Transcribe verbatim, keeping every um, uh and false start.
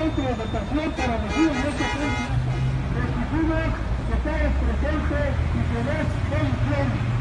centro de votación para elegir en este campeonato. Exigimos que estés presente y que des solución.